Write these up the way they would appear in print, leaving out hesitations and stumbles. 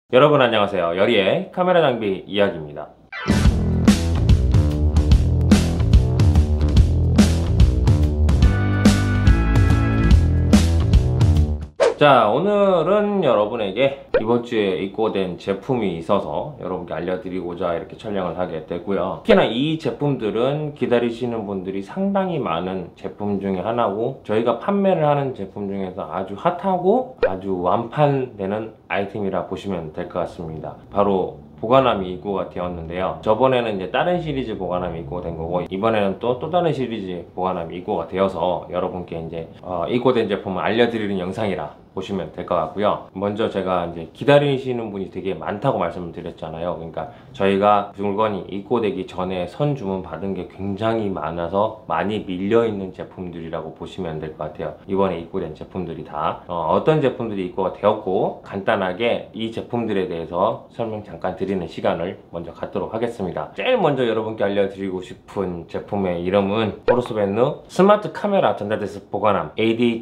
여러분 안녕하세요. 열이의 카메라 장비 이야기입니다. 자, 오늘은 여러분에게 이번 주에 입고된 제품이 있어서 여러분께 알려드리고자 이렇게 촬영을 하게 되고요. 특히나 이 제품들은 기다리시는 분들이 상당히 많은 제품 중에 하나고, 저희가 판매를 하는 제품 중에서 아주 핫하고 아주 완판되는 아이템이라 보시면 될 것 같습니다. 바로 보관함이 입고가 되었는데요. 저번에는 이제 다른 시리즈 보관함이 입고된 거고, 이번에는 또 다른 시리즈 보관함이 입고가 되어서 여러분께 이제 입고된 제품을 알려드리는 영상이라 보시면 될 것 같고요. 먼저 제가 이제 기다리시는 분이 되게 많다고 말씀을 드렸잖아요. 그러니까 저희가 물건이 입고되기 전에 선 주문 받은 게 굉장히 많아서 많이 밀려있는 제품들이라고 보시면 될 것 같아요. 이번에 입고된 제품들이 다 어떤 제품들이 입고가 되었고, 간단하게 이 제품들에 대해서 설명 잠깐 드리는 시간을 먼저 갖도록 하겠습니다. 제일 먼저 여러분께 알려드리고 싶은 제품의 이름은 포르스벤누 스마트 카메라 전자데스크 보관함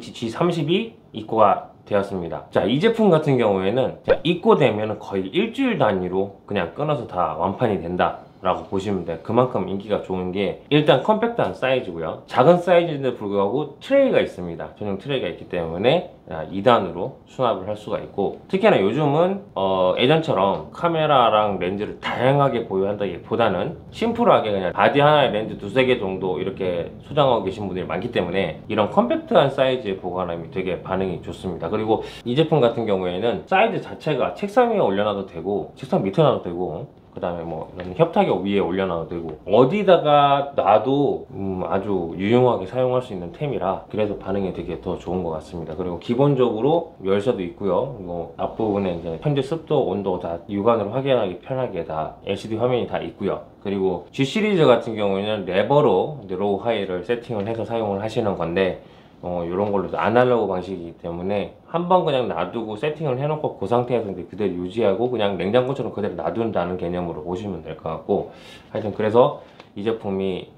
ADH-G32 입고가 되었습니다. 자, 이 제품 같은 경우에는 입고되면 거의 일주일 단위로 그냥 끊어서 다 완판이 된다 라고 보시면 돼요. 그만큼 인기가 좋은 게, 일단 컴팩트한 사이즈고요. 작은 사이즈인데 불구하고 트레이가 있습니다. 전용 트레이가 있기 때문에 2단으로 수납을 할 수가 있고, 특히나 요즘은 예전처럼 카메라랑 렌즈를 다양하게 보유한다기보다는 심플하게 그냥 바디 하나에 렌즈 두세 개 정도 이렇게 소장하고 계신 분들이 많기 때문에 이런 컴팩트한 사이즈의 보관함이 되게 반응이 좋습니다. 그리고 이 제품 같은 경우에는 사이즈 자체가 책상 위에 올려놔도 되고, 책상 밑에 놔도 되고, 그 다음에 뭐 이런 협탁역 위에 올려놔도 되고, 어디다가 놔도 아주 유용하게 사용할 수 있는 템이라 그래서 반응이 되게 더 좋은 것 같습니다. 그리고 기본적으로 열쇠도 있고요. 뭐 앞부분에 이제 현재 습도, 온도 다 육안으로 확인하기 편하게 다 LCD 화면이 다 있고요. 그리고 G 시리즈 같은 경우에는 레버로 로우 하이를 세팅을 해서 사용을 하시는 건데, 이런 걸로 아날로그 방식이기 때문에 한번 그냥 놔두고 세팅을 해놓고 그 상태에서 이제 그대로 유지하고 그냥 냉장고처럼 그대로 놔둔다는 개념으로 보시면 될 것 같고, 하여튼 그래서 이 제품이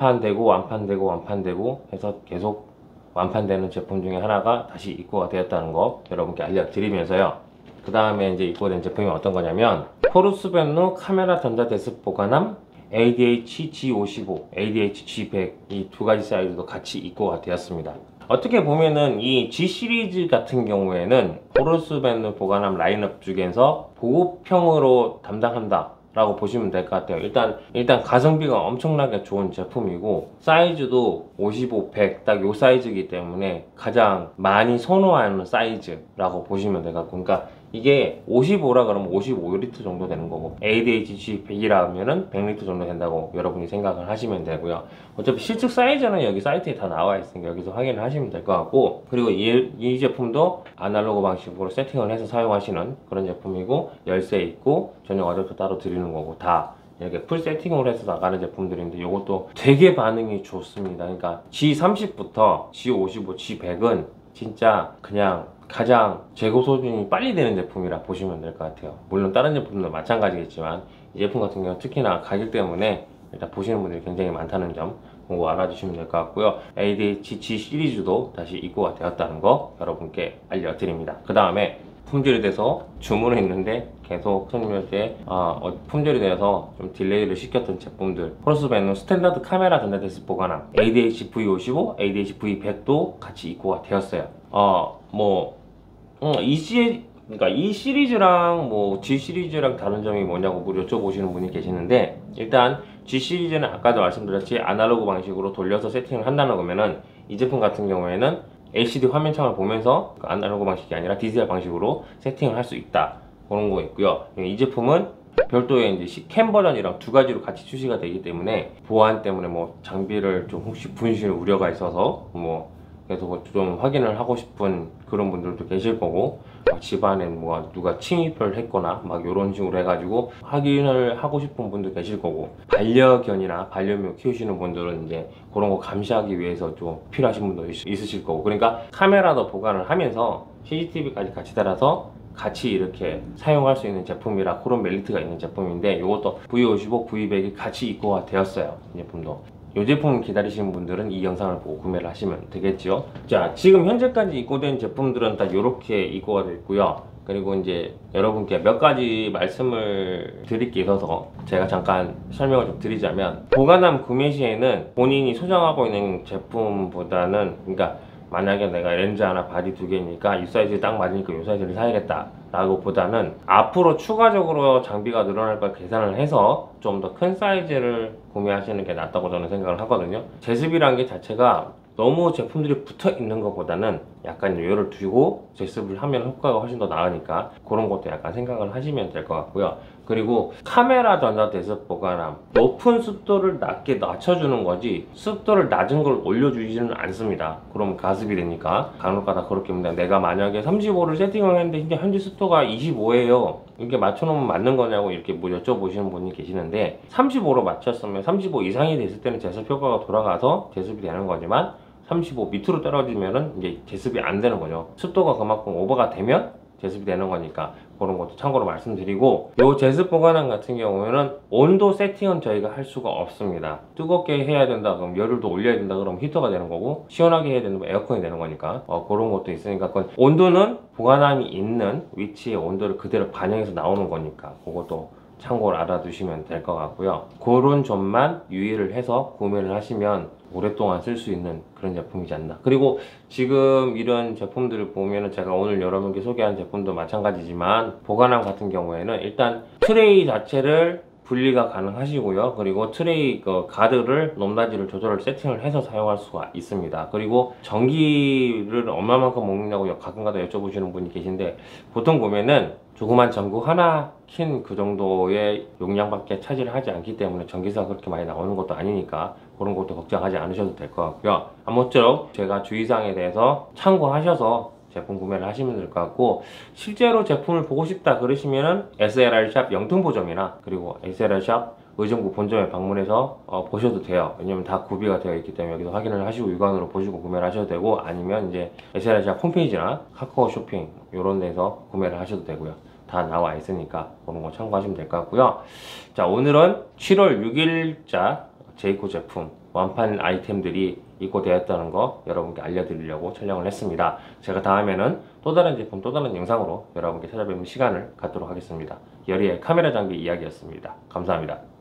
완판되고 해서 계속 완판되는 제품 중에 하나가 다시 입고가 되었다는 거 여러분께 알려드리면서요. 그 다음에 이제 입고된 제품이 어떤 거냐면, 포르스벤누 카메라 전자데스크 보관함 ADH-G55, ADH-G100 이 두 가지 사이즈도 같이 입고가 되었습니다. 어떻게 보면은 이 G 시리즈 같은 경우에는 포르스벤누 보관함 라인업 중에서 보급형으로 담당한다 라고 보시면 될 것 같아요. 일단 가성비가 엄청나게 좋은 제품이고, 사이즈도 55, 100 딱 요 사이즈이기 때문에 가장 많이 선호하는 사이즈라고 보시면 될 것 같고, 그러니까 이게 55라 그러면 55L 정도 되는 거고, ADH-G100이라 하면은 100L 정도 된다고 여러분이 생각을 하시면 되고요. 어차피 실측 사이즈는 여기 사이트에 다 나와 있으니까 여기서 확인을 하시면 될 것 같고, 그리고 이 제품도 아날로그 방식으로 세팅을 해서 사용하시는 그런 제품이고, 열쇠 있고 전용 어댑터 따로 드리는 거고, 다 이렇게 풀 세팅으로 해서 나가는 제품들인데 이것도 되게 반응이 좋습니다. 그러니까 G30부터 G55, G100은 진짜 그냥 가장 재고 소진이 빨리 되는 제품이라 보시면 될 것 같아요. 물론 다른 제품도 마찬가지겠지만 이 제품 같은 경우는 특히나 가격 때문에 일단 보시는 분들이 굉장히 많다는 점 공고 알아주시면 될 것 같고요. ADH-G 시리즈도 다시 입고가 되었다는 거 여러분께 알려드립니다. 그 다음에 품절이 돼서 주문을 했는데 계속 손님한테 품절이 돼서 좀 딜레이를 시켰던 제품들, 포르스벤누 스탠다드 카메라 전자데스크 보관함 ADH-V55, ADH-V100도 같이 입고가 되었어요. 그러니까 이 시리즈랑 뭐 G 시리즈랑 다른 점이 뭐냐고 여쭤보시는 분이 계시는데, 일단 G 시리즈는 아까도 말씀드렸지 아날로그 방식으로 돌려서 세팅을 한다는 거면은, 이 제품 같은 경우에는 LCD 화면창을 보면서 아날로그 방식이 아니라 디지털 방식으로 세팅을 할 수 있다, 그런 거 있고요. 이 제품은 별도의 이제 캠 버전이랑 두 가지로 같이 출시가 되기 때문에 보안 때문에 뭐 장비를 좀 혹시 분실 우려가 있어서 그래서 좀 확인을 하고 싶은 그런 분들도 계실 거고, 집안에 뭐 누가 침입을 했거나 막 이런 식으로 해가지고 확인을 하고 싶은 분도 계실 거고, 반려견이나 반려묘 키우시는 분들은 이제 그런 거 감시하기 위해서 좀 필요하신 분도 있으실 거고, 그러니까 카메라도 보관을 하면서 CCTV까지 같이 달아서 같이 이렇게 사용할 수 있는 제품이라 그런 메리트가 있는 제품인데, 이것도 V55, V100이 같이 입고가 되었어요. 이 제품도. 이 제품을 기다리시는 분들은 이 영상을 보고 구매를 하시면 되겠죠. 자, 지금 현재까지 입고된 제품들은 다 이렇게 입고가 되어 있고요. 그리고 이제 여러분께 몇 가지 말씀을 드릴 게 있어서 제가 잠깐 설명을 좀 드리자면, 보관함 구매 시에는 본인이 소장하고 있는 제품보다는, 그러니까 만약에 내가 렌즈 하나 바디 두 개니까 이 사이즈 딱 맞으니까 이 사이즈를 사야겠다 라고 보다는, 앞으로 추가적으로 장비가 늘어날 걸 계산을 해서 좀 더 큰 사이즈를 구매하시는 게 낫다고 저는 생각을 하거든요. 제습이라는 게 자체가 너무 제품들이 붙어 있는 것보다는 약간 여유를 두고 제습을 하면 효과가 훨씬 더 나으니까 그런 것도 약간 생각을 하시면 될 것 같고요. 그리고 카메라 전자 제습 보관함, 높은 습도를 낮게 낮춰주는 거지 습도를 낮은 걸 올려주지는 않습니다. 그럼 가습이 되니까. 간혹가다 그렇게 합니다. 내가 만약에 35를 세팅을 했는데 현재 습도가 25예요. 이게 맞춰놓으면 맞는 거냐고 이렇게 뭐 여쭤보시는 분이 계시는데, 35로 맞췄으면 35 이상이 됐을 때는 제습 효과가 돌아가서 제습이 되는 거지만 35 밑으로 떨어지면은 이제 제습이 안 되는 거죠. 습도가 그만큼 오버가 되면 제습이 되는 거니까 그런 것도 참고로 말씀드리고, 요 제습 보관함 같은 경우에는 온도 세팅은 저희가 할 수가 없습니다. 뜨겁게 해야 된다 그럼 열을 더 올려야 된다 그러면 히터가 되는 거고, 시원하게 해야 된다면 에어컨이 되는 거니까 그런 것도 있으니까, 그건 온도는 보관함이 있는 위치의 온도를 그대로 반영해서 나오는 거니까 그것도 참고로 알아두시면 될 것 같고요. 그런 점만 유의를 해서 구매를 하시면 오랫동안 쓸 수 있는 그런 제품이지 않나. 그리고 지금 이런 제품들을 보면은, 제가 오늘 여러분께 소개한 제품도 마찬가지지만 보관함 같은 경우에는 일단 트레이 자체를 분리가 가능하시고요. 그리고 트레이 가드를 높낮이를 조절을 세팅을 해서 사용할 수가 있습니다. 그리고 전기를 얼마만큼 먹느냐고 가끔가다 여쭤보시는 분이 계신데, 보통 보면은 조그만 전구 하나 킨 그 정도의 용량밖에 차지를 하지 않기 때문에 전기세가 그렇게 많이 나오는 것도 아니니까 그런 것도 걱정하지 않으셔도 될 것 같고요. 아무쪼록 제가 주의사항에 대해서 참고하셔서 제품 구매를 하시면 될 것 같고, 실제로 제품을 보고 싶다 그러시면은 SLR샵 영등포점이나 그리고 SLR샵 의정부 본점에 방문해서 보셔도 돼요. 왜냐면 다 구비가 되어 있기 때문에 여기서 확인을 하시고 육안으로 보시고 구매를 하셔도 되고, 아니면 이제 SLR샵 홈페이지나 카카오 쇼핑 이런 데서 구매를 하셔도 되고요. 다 나와 있으니까 그런 거 참고하시면 될 것 같고요. 자, 오늘은 7월 6일자 제이코 제품 완판 아이템들이 입고되었다는 거 여러분께 알려드리려고 촬영을 했습니다. 제가 다음에는 또 다른 제품, 또 다른 영상으로 여러분께 찾아뵙는 시간을 갖도록 하겠습니다. 여리의 카메라 장비 이야기였습니다. 감사합니다.